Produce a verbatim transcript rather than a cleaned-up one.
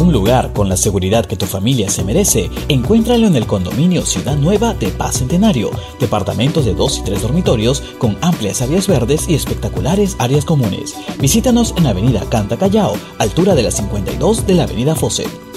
Un lugar con la seguridad que tu familia se merece, encuéntralo en el condominio Ciudad Nueva de Paz Centenario. Departamentos de dos y tres dormitorios con amplias áreas verdes y espectaculares áreas comunes. Visítanos en Avenida Canta Callao, altura de la cincuenta y dos de la Avenida Fawcett.